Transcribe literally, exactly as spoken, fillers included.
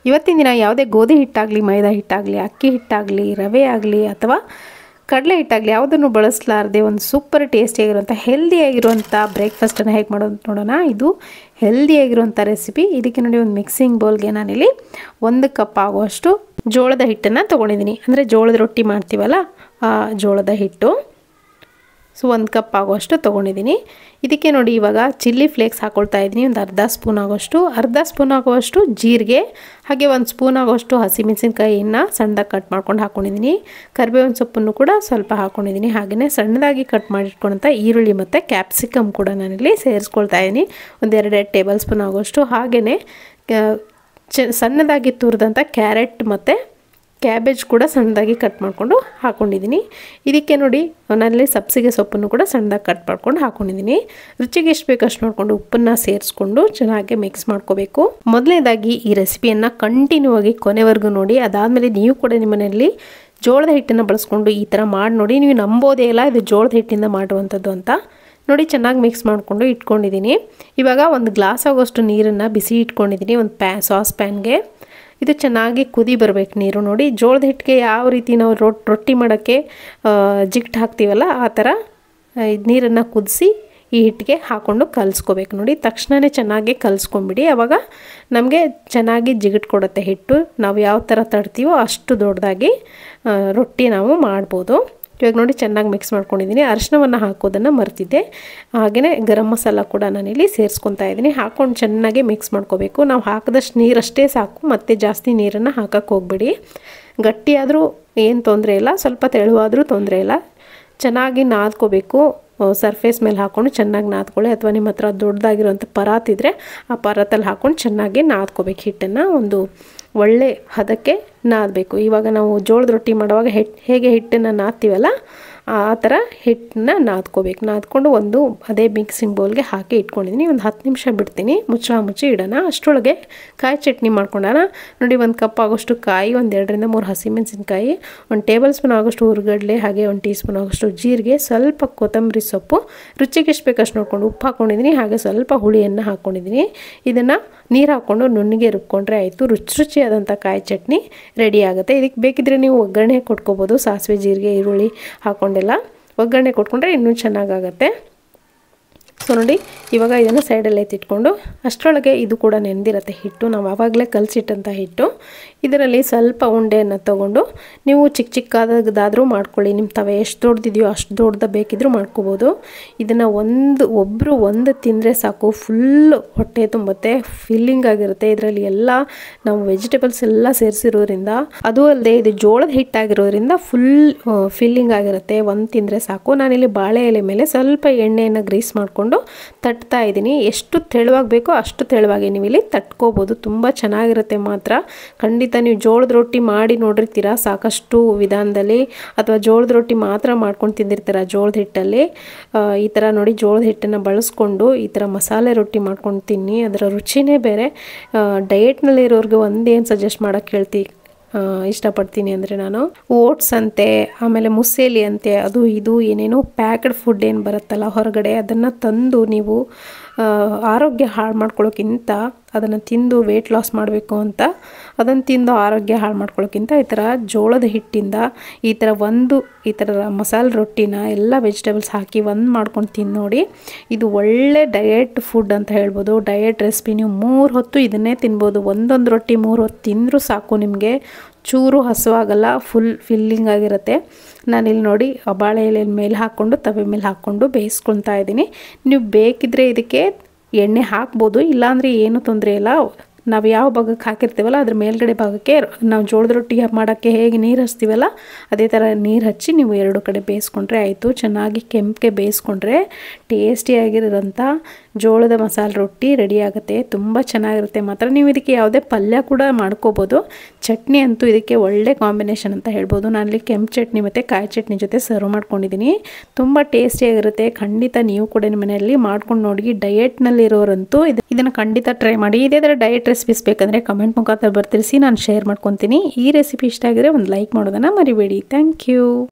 ಇವತ್ತಿನ ದಿನ ಯಾವುದೇ ಗೋಧಿ ಹಿಟ್ಟಾಗಲಿ ಮೈದಾ ಹಿಟ್ಟಾಗಲಿ ಅಕ್ಕಿ ಹಿಟ್ಟಾಗಲಿ ರವೆ ಆಗಲಿ ಅಥವಾ ಕಡಲೆ ಹಿಟ್ಟಾಗಲಿ ಯಾವುದನ್ನು ಬಳಸಲಾರದೆ ಒಂದು ಸೂಪರ್ ಟೇಸ್ಟಿಯಾಗಿರುವಂಥ ಹೆಲ್ದಿಯಾಗಿರುವಂಥ ಬ್ರೇಕ್ಫಾಸ್ಟನ್ನು ಹೇಗೆ ಮಾಡೋದು ನೋಡೋಣ. ಇದು ಹೆಲ್ದಿಯಾಗಿರುವಂಥ ರೆಸಿಪಿ. ಇದಕ್ಕೆ ನೋಡಿ ಒಂದು ಮಿಕ್ಸಿಂಗ್ ಬೌಲ್ಗೆ ನಾನಿಲ್ಲಿ ಒಂದು ಕಪ್ ಆಗುವಷ್ಟು ಜೋಳದ ಹಿಟ್ಟನ್ನು ತೊಗೊಂಡಿದ್ದೀನಿ. ಅಂದರೆ ಜೋಳದ ರೊಟ್ಟಿ ಮಾಡ್ತೀವಲ್ಲ ಆ ಜೋಳದ ಹಿಟ್ಟು. ಸೊ ಒಂದು ಕಪ್ ಆಗುವಷ್ಟು ತೊಗೊಂಡಿದ್ದೀನಿ. ಇದಕ್ಕೆ ನೋಡಿ ಇವಾಗ ಚಿಲ್ಲಿ ಫ್ಲೇಕ್ಸ್ ಹಾಕ್ಕೊಳ್ತಾ ಇದ್ದೀನಿ. ಒಂದು ಅರ್ಧ ಸ್ಪೂನ್ ಆಗುವಷ್ಟು ಅರ್ಧ ಸ್ಪೂನ್ ಆಗುವಷ್ಟು ಜೀರಿಗೆ, ಹಾಗೆ ಒಂದು ಸ್ಪೂನ್ ಆಗುವಷ್ಟು ಹಸಿಮೆಣಸಿನ್ಕಾಯಿಯನ್ನು ಸಣ್ಣದಾಗಿ ಕಟ್ ಮಾಡ್ಕೊಂಡು ಹಾಕ್ಕೊಂಡಿದ್ದೀನಿ. ಕರಿಬೇವಿನ ಸೊಪ್ಪನ್ನು ಕೂಡ ಸ್ವಲ್ಪ ಹಾಕ್ಕೊಂಡಿದ್ದೀನಿ. ಹಾಗೆಯೇ ಸಣ್ಣದಾಗಿ ಕಟ್ ಮಾಡಿಟ್ಕೊಂಡಂಥ ಈರುಳ್ಳಿ ಮತ್ತು ಕ್ಯಾಪ್ಸಿಕಮ್ ಕೂಡ ನಾನಿಲ್ಲಿ ಸೇರಿಸ್ಕೊಳ್ತಾ ಇದ್ದೀನಿ. ಒಂದು ಎರಡೆರಡು ಟೇಬಲ್ ಸ್ಪೂನ್ ಆಗುವಷ್ಟು. ಹಾಗೆಯೇ ಚ ಸಣ್ಣದಾಗಿ ತುರಿದಂಥ ಕ್ಯಾರೆಟ್ ಮತ್ತು ಕ್ಯಾಬೇಜ್ ಕೂಡ ಸಣ್ಣದಾಗಿ ಕಟ್ ಮಾಡಿಕೊಂಡು ಹಾಕ್ಕೊಂಡಿದ್ದೀನಿ. ಇದಕ್ಕೆ ನೋಡಿ ನಾನಲ್ಲಿ ಸಬ್ಸಿಗೆ ಸೊಪ್ಪನ್ನು ಕೂಡ ಸಣ್ಣದಾಗಿ ಕಟ್ ಮಾಡ್ಕೊಂಡು ಹಾಕ್ಕೊಂಡಿದ್ದೀನಿ. ರುಚಿಗೆ ಎಷ್ಟು ಬೇಕು ಅಷ್ಟು ನೋಡಿಕೊಂಡು ಉಪ್ಪನ್ನು ಸೇರಿಸ್ಕೊಂಡು ಚೆನ್ನಾಗಿ ಮಿಕ್ಸ್ ಮಾಡ್ಕೋಬೇಕು. ಮೊದಲನೇದಾಗಿ ಈ ರೆಸಿಪಿಯನ್ನು ಕಂಟಿನ್ಯೂ ಆಗಿ ಕೊನೆವರೆಗೂ ನೋಡಿ. ಅದಾದಮೇಲೆ ನೀವು ಕೂಡ ನಿಮ್ಮ ಮನೆಯಲ್ಲಿ ಜೋಳದ ಹಿಟ್ಟನ್ನು ಬಳಸ್ಕೊಂಡು ಈ ಥರ ಮಾಡಿ ನೋಡಿ. ನೀವು ನಂಬೋದೇ ಇಲ್ಲ ಇದು ಜೋಳದ ಹಿಟ್ಟಿಂದ ಮಾಡುವಂಥದ್ದು ಅಂತ. ನೋಡಿ ಚೆನ್ನಾಗಿ ಮಿಕ್ಸ್ ಮಾಡಿಕೊಂಡು ಇಟ್ಕೊಂಡಿದ್ದೀನಿ. ಇವಾಗ ಒಂದು ಗ್ಲಾಸ್ ಆಗೋಷ್ಟು ನೀರನ್ನು ಬಿಸಿ ಇಟ್ಕೊಂಡಿದ್ದೀನಿ ಒಂದು ಪ್ಯಾ ಸಾಸ್ ಪ್ಯಾನ್ಗೆ. ಇದು ಚೆನ್ನಾಗಿ ಕುದಿ ಬರಬೇಕು ನೀರು. ನೋಡಿ ಜೋಳದ ಹಿಟ್ಟಿಗೆ ಯಾವ ರೀತಿ ನಾವು ರೊಟ್ಟಿ ರೊಟ್ಟಿ ಮಾಡೋಕ್ಕೆ ಜಿಗ್ಟ್ ಹಾಕ್ತೀವಲ್ಲ ಆ ಥರ ನೀರನ್ನು ಕುದಿಸಿ ಈ ಹಿಟ್ಟಿಗೆ ಹಾಕ್ಕೊಂಡು ಕಲಿಸ್ಕೋಬೇಕು. ನೋಡಿ ತಕ್ಷಣವೇ ಚೆನ್ನಾಗಿ ಕಲಿಸ್ಕೊಂಬಿಡಿ. ಆವಾಗ ನಮಗೆ ಚೆನ್ನಾಗಿ ಜಿಗಿಟ್ ಕೊಡುತ್ತೆ ಹಿಟ್ಟು. ನಾವು ಯಾವ ಥರ ತಡ್ತೀವೋ ಅಷ್ಟು ದೊಡ್ಡದಾಗಿ ರೊಟ್ಟಿ ನಾವು ಮಾಡ್ಬೋದು. ಇವಾಗ ನೋಡಿ ಚೆನ್ನಾಗಿ ಮಿಕ್ಸ್ ಮಾಡ್ಕೊಂಡಿದ್ದೀನಿ. ಅರಿಶಿನವನ್ನು ಹಾಕೋದನ್ನು ಮರ್ತಿದ್ದೆ. ಹಾಗೆಯೇ ಗರಂ ಮಸಾಲ ಕೂಡ ನಾನಿಲ್ಲಿ ಸೇರಿಸ್ಕೊತಾ ಇದ್ದೀನಿ. ಹಾಕ್ಕೊಂಡು ಚೆನ್ನಾಗಿ ಮಿಕ್ಸ್ ಮಾಡ್ಕೋಬೇಕು. ನಾವು ಹಾಕಿದಷ್ಟು ನೀರಷ್ಟೇ ಸಾಕು, ಮತ್ತು ಜಾಸ್ತಿ ನೀರನ್ನು ಹಾಕಕ್ಕೆ ಹೋಗಬೇಡಿ. ಗಟ್ಟಿಯಾದರೂ ಏನು ತೊಂದರೆ ಇಲ್ಲ, ಸ್ವಲ್ಪ ತೆಳುವಾದರೂ ತೊಂದರೆ ಇಲ್ಲ. ಚೆನ್ನಾಗಿ ನಾದ್ಕೋಬೇಕು. ಸರ್ಫೇಸ್ ಮೇಲೆ ಹಾಕ್ಕೊಂಡು ಚೆನ್ನಾಗಿ ನಾದ್ಕೊಳ್ಳಿ. ಅಥವಾ ನಿಮ್ಮ ಹತ್ರ ದೊಡ್ಡದಾಗಿರೋಂಥ ಪರಾತ್ ಇದ್ದರೆ ಆ ಪರಾತಲ್ಲಿ ಹಾಕ್ಕೊಂಡು ಚೆನ್ನಾಗಿ ನಾದ್ಕೋಬೇಕು. ಹಿಟ್ಟನ್ನು ಒಂದು ಒಳ್ಳೆ ಹದಕ್ಕೆ ನಾದಬೇಕು. ಇವಾಗ ನಾವು ಜೋಳದ ರೊಟ್ಟಿ ಮಾಡುವಾಗ ಹಿಟ್ಟು ಹೇಗೆ ಹಿಟ್ಟನ್ನು ನಾದ್ತೀವಲ್ಲ ಆ ಥರ ಹಿಟ್ಟನ್ನ ನಾದ್ಕೋಬೇಕು. ನಾದ್ಕೊಂಡು ಒಂದು ಅದೇ ಮಿಕ್ಸಿಂಗ್ ಬೌಲ್ಗೆ ಹಾಕಿ ಇಟ್ಕೊಂಡಿದ್ದೀನಿ. ಒಂದು ಹತ್ತು ನಿಮಿಷ ಬಿಡ್ತೀನಿ, ಮುಚ್ಚಳ ಮುಚ್ಚಿ ಇಡೋಣ. ಅಷ್ಟರೊಳಗೆ ಕಾಯಿ ಚಟ್ನಿ ಮಾಡ್ಕೊಂಡಾನ. ನೋಡಿ ಒಂದು ಕಪ್ ಆಗೋಷ್ಟು ಕಾಯಿ, ಒಂದು ಎರಡರಿಂದ ಮೂರು ಹಸಿಮೆಣಸಿನ್ಕಾಯಿ, ಒಂದು ಟೇಬಲ್ ಸ್ಪೂನ್ ಆಗೋಷ್ಟು ಹುರ್ಗಡ್ಲೆ, ಹಾಗೆ ಒಂದು ಟೀ ಸ್ಪೂನ್ ಆಗೋಷ್ಟು ಜೀರಿಗೆ, ಸ್ವಲ್ಪ ಕೊತ್ತಂಬರಿ ಸೊಪ್ಪು, ರುಚಿಗೆ ಎಷ್ಟು ಬೇಕಷ್ಟು ನೋಡ್ಕೊಂಡು ಉಪ್ಪು ಹಾಕ್ಕೊಂಡಿದ್ದೀನಿ. ಹಾಗೆ ಸ್ವಲ್ಪ ಹುಳಿಯನ್ನು ಹಾಕ್ಕೊಂಡಿದ್ದೀನಿ. ಇದನ್ನು ನೀರು ಹಾಕ್ಕೊಂಡು ನುಣ್ಣಗೆ ರುಬ್ಕೊಂಡ್ರೆ ಆಯಿತು. ರುಚಿ ರುಚಿಯಾದಂಥ ಕಾಯಿ ಚಟ್ನಿ ರೆಡಿ ಆಗುತ್ತೆ. ಇದಕ್ಕೆ ಬೇಕಿದ್ದರೆ ನೀವು ಒಗ್ಗರಣೆ ಕೊಟ್ಕೋಬೋದು. ಸಾಸಿವೆ ಜೀರಿಗೆ ಈರುಳ್ಳಿ ಹಾಕ್ಕೊಂಡೆಲ್ಲ ಒಗ್ಗರಣೆ ಕೊಟ್ಕೊಂಡ್ರೆ ಇನ್ನೂ ಚೆನ್ನಾಗಾಗತ್ತೆ. ಸೊ ನೋಡಿ ಇವಾಗ ಇದನ್ನು ಸೈಡಲ್ಲಿ ಎತ್ತಿಟ್ಕೊಂಡು ಅಷ್ಟರೊಳಗೆ ಇದು ಕೂಡ ನೆಂದಿರುತ್ತೆ ಹಿಟ್ಟು. ನಾವು ಆವಾಗಲೇ ಕಲಸಿಟ್ಟಂಥ ಹಿಟ್ಟು. ಇದರಲ್ಲಿ ಸ್ವಲ್ಪ ಉಂಡೆಯನ್ನು ತೊಗೊಂಡು ನೀವು ಚಿಕ್ಕ ಚಿಕ್ಕದಾದ್ರೂ ಮಾಡ್ಕೊಳ್ಳಿ. ನಿಮ್ಮ ತವೆ ಎಷ್ಟು ದೊಡ್ಡದಿದೆಯೋ ಅಷ್ಟು ದೊಡ್ಡದ ಬೇಕಿದ್ರೂ ಮಾಡ್ಕೋಬೋದು. ಇದನ್ನು ಒಂದು ಒಬ್ಬರು ಒಂದು ತಿಂದರೆ ಸಾಕು, ಫುಲ್ ಹೊಟ್ಟೆ ತುಂಬುತ್ತೆ, ಫಿಲ್ಲಿಂಗ್ ಆಗಿರುತ್ತೆ. ಇದರಲ್ಲಿ ಎಲ್ಲ ನಾವು ವೆಜಿಟೇಬಲ್ಸ್ ಎಲ್ಲ ಸೇರಿಸಿರೋದ್ರಿಂದ, ಅದು ಅಲ್ಲದೆ ಇದು ಜೋಳದ ಹಿಟ್ಟಾಗಿರೋದ್ರಿಂದ ಫುಲ್ ಫಿಲ್ಲಿಂಗ್ ಆಗಿರುತ್ತೆ. ಒಂದು ತಿಂದರೆ ಸಾಕು. ನಾನಿಲ್ಲಿ ಬಾಳೆ ಎಲೆ ಮೇಲೆ ಸ್ವಲ್ಪ ಎಣ್ಣೆಯನ್ನು ಗ್ರೀಸ್ ಮಾಡಿಕೊಂಡು ತಟ್ತಾ ಇದ್ದೀನಿ. ಎಷ್ಟು ತೆಳುವಾಗಿ ಬೇಕೋ ಅಷ್ಟು ತೆಳುವಾಗಿ ನೀವು ಇಲ್ಲಿ ತಟ್ಕೋಬೋದು. ತುಂಬ ಚೆನ್ನಾಗಿರುತ್ತೆ ಮಾತ್ರ. ಖಂಡಿತ ನೀವು ಜೋಳದ ರೊಟ್ಟಿ ಮಾಡಿ ನೋಡಿರ್ತೀರ ಸಾಕಷ್ಟು ವಿಧಾನದಲ್ಲಿ, ಅಥವಾ ಜೋಳದ ರೊಟ್ಟಿ ಮಾತ್ರ ಮಾಡ್ಕೊಂಡು ತಿಂದಿರ್ತೀರ ಜೋಳದ ಹಿಟ್ಟಲ್ಲಿ. ಈ ಥರ ನೋಡಿ ಜೋಳದ ಹಿಟ್ಟನ್ನು ಬಳಸ್ಕೊಂಡು ಈ ಥರ ಮಸಾಲೆ ರೊಟ್ಟಿ ಮಾಡ್ಕೊಂಡು ತಿನ್ನಿ. ಅದರ ರುಚಿನೇ ಬೇರೆ. ಡಯೆಟ್ನಲ್ಲಿರೋರಿಗೆ ಒಂದೇನು ಸಜೆಸ್ಟ್ ಮಾಡೋಕ್ಕೆ ಹೇಳ್ತಿ ಇಷ್ಟಪಡ್ತೀನಿ ಅಂದರೆ ನಾನು ಓಟ್ಸ್ ಅಂತೆ, ಆಮೇಲೆ ಮುಸ್ಸೇಲಿ ಅಂತೆ, ಅದು ಇದು ಏನೇನೋ ಪ್ಯಾಕ್ಡ್ ಫುಡ್ ಏನು ಬರುತ್ತಲ್ಲ ಹೊರಗಡೆ, ಅದನ್ನು ತಂದು ನೀವು ಆರೋಗ್ಯ ಹಾಳು ಮಾಡ್ಕೊಳ್ಳೋಕ್ಕಿಂತ ಅದನ್ನು ತಿಂದು ವೆಯ್ಟ್ ಲಾಸ್ ಮಾಡಬೇಕು ಅಂತ ಅದನ್ನು ತಿಂದು ಆರೋಗ್ಯ ಹಾಳು ಮಾಡ್ಕೊಳ್ಳೋಕ್ಕಿಂತ ಈ ಥರ ಜೋಳದ ಹಿಟ್ಟಿಂದ ಈ ಥರ ಒಂದು ಈ ಥರ ಮಸಾಲೆ ರೊಟ್ಟಿನ ಎಲ್ಲ ವೆಜಿಟೇಬಲ್ಸ್ ಹಾಕಿ ಒಂದು ಮಾಡ್ಕೊಂಡು ತಿಂದು ನೋಡಿ. ಇದು ಒಳ್ಳೆ ಡಯೆಟ್ ಫುಡ್ ಅಂತ ಹೇಳ್ಬೋದು. Diet recipe. ನೀವು ಮೂರು ಹೊತ್ತು ಇದನ್ನೇ ತಿನ್ಬೋದು. ಒಂದೊಂದು ರೊಟ್ಟಿ ಮೂರು ಹೊತ್ತು ತಿಂದರೂ ಸಾಕು, ನಿಮಗೆ ಚೂರು ಹಸುವಾಗಲ್ಲ, ಫುಲ್ ಫಿಲ್ಲಿಂಗ್ ಆಗಿರುತ್ತೆ. ನಾನಿಲ್ಲಿ ನೋಡಿ ಬಾಳೆ ಎಲೆ ಮೇಲೆ ಹಾಕ್ಕೊಂಡು ತವೆ ಮೇಲೆ ಹಾಕ್ಕೊಂಡು ಬೇಯಿಸ್ಕೊಳ್ತಾ ಇದ್ದೀನಿ. ನೀವು ಬೇಕಿದ್ದರೆ ಇದಕ್ಕೆ ಎಣ್ಣೆ ಹಾಕ್ಬೋದು, ಇಲ್ಲಾಂದರೆ ಏನೂ ತೊಂದರೆ ಇಲ್ಲ. ನಾವು ಯಾವ ಭಾಗಕ್ಕೆ ಹಾಕಿರ್ತೀವಲ್ಲ ಅದ್ರ ಮೇಲ್ಗಡೆ ಭಾಗಕ್ಕೆ ನಾವು ಜೋಳದ ರೊಟ್ಟಿ ಮಾಡೋಕ್ಕೆ ಹೇಗೆ ನೀರು ಹಚ್ತೀವಲ್ಲ ಅದೇ ಥರ ನೀರು ಹಚ್ಚಿ ನೀವು ಎರಡು ಕಡೆ ಬೇಯಿಸ್ಕೊಂಡ್ರೆ ಆಯಿತು. ಚೆನ್ನಾಗಿ ಕೆಂಪಿಗೆ ಬೇಯಿಸ್ಕೊಂಡ್ರೆ ಟೇಸ್ಟಿಯಾಗಿರೋಂಥ ಜೋಳದ ಮಸಾಲೆ ರೊಟ್ಟಿ ರೆಡಿ ಆಗುತ್ತೆ. ತುಂಬ ಚೆನ್ನಾಗಿರುತ್ತೆ ಮಾತ್ರ. ನೀವು ಇದಕ್ಕೆ ಯಾವುದೇ ಪಲ್ಯ ಕೂಡ ಮಾಡ್ಕೋಬೋದು. ಚಟ್ನಿ ಅಂತೂ ಇದಕ್ಕೆ ಒಳ್ಳೆ ಕಾಂಬಿನೇಷನ್ ಅಂತ ಹೇಳ್ಬೋದು. ನಾನಲ್ಲಿ ಕೆಂಪು ಚಟ್ನಿ ಮತ್ತು ಕಾಯಿ ಚಟ್ನಿ ಜೊತೆ ಸರ್ವ್ ಮಾಡ್ಕೊಂಡಿದ್ದೀನಿ. ತುಂಬ ಟೇಸ್ಟಿಯಾಗಿರುತ್ತೆ. ಖಂಡಿತ ನೀವು ಕೂಡ ನಿಮ್ಮ ಮನೆಯಲ್ಲಿ ಮಾಡ್ಕೊಂಡು ನೋಡಿ. ಡಯೆಟ್ನಲ್ಲಿರೋರಂತೂ ಇದು ಇದನ್ನು ಖಂಡಿತ ಟ್ರೈ ಮಾಡಿ. ಇದೇ ಥರ ಡಯೆಟ್ ರೆಸಿಪೀಸ್ ಬೇಕಂದರೆ ಕಮೆಂಟ್ ಮುಖಾಂತರ ಬರ್ತಿರಿಸಿ, ನಾನು ಶೇರ್ ಮಾಡ್ಕೊತೀನಿ. ಈ ರೆಸಿಪಿ ಇಷ್ಟ ಆಗಿದ್ರೆ ಒಂದು ಲೈಕ್ ಮಾಡೋದನ್ನು ಮರಿಬೇಡಿ. Thank you.